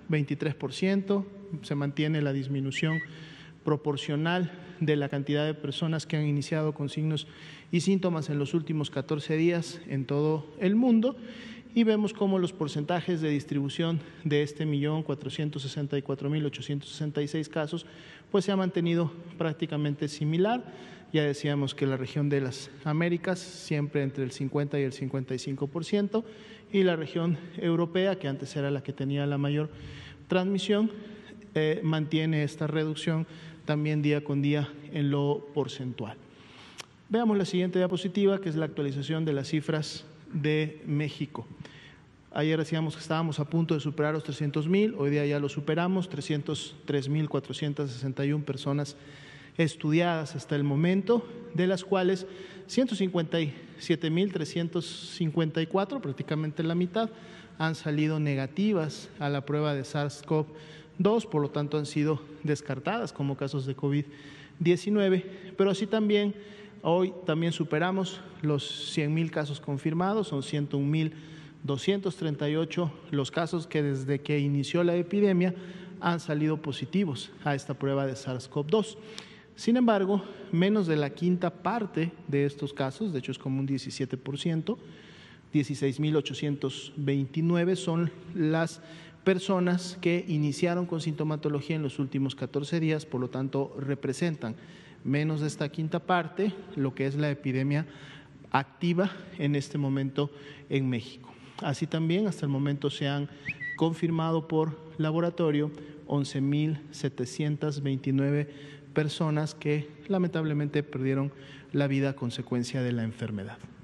23%, se mantiene la disminución proporcional de la cantidad de personas que han iniciado con signos y síntomas en los últimos 14 días en todo el mundo, y vemos cómo los porcentajes de distribución de este 1.464.866 casos pues se ha mantenido prácticamente similar. Ya decíamos que la región de las Américas siempre entre el 50 y el 55%, y la región europea, que antes era la que tenía la mayor transmisión, mantiene esta reducción también día con día en lo porcentual. Veamos la siguiente diapositiva, que es la actualización de las cifras de México. Ayer decíamos que estábamos a punto de superar los 300,000, hoy día ya lo superamos, 303,461 personas estudiadas hasta el momento, de las cuales 157,354, prácticamente la mitad, han salido negativas a la prueba de SARS-CoV-2, por lo tanto han sido descartadas como casos de COVID-19, pero así también hoy también superamos los 100,000 casos confirmados, son 101,238 los casos que desde que inició la epidemia han salido positivos a esta prueba de SARS-CoV-2. Sin embargo, menos de la quinta parte de estos casos, de hecho es como un 17%, 16,829 son las personas que iniciaron con sintomatología en los últimos 14 días, por lo tanto representan menos de esta quinta parte lo que es la epidemia activa en este momento en México. Así también hasta el momento se han confirmado por laboratorio 11,729 personas que lamentablemente perdieron la vida a consecuencia de la enfermedad.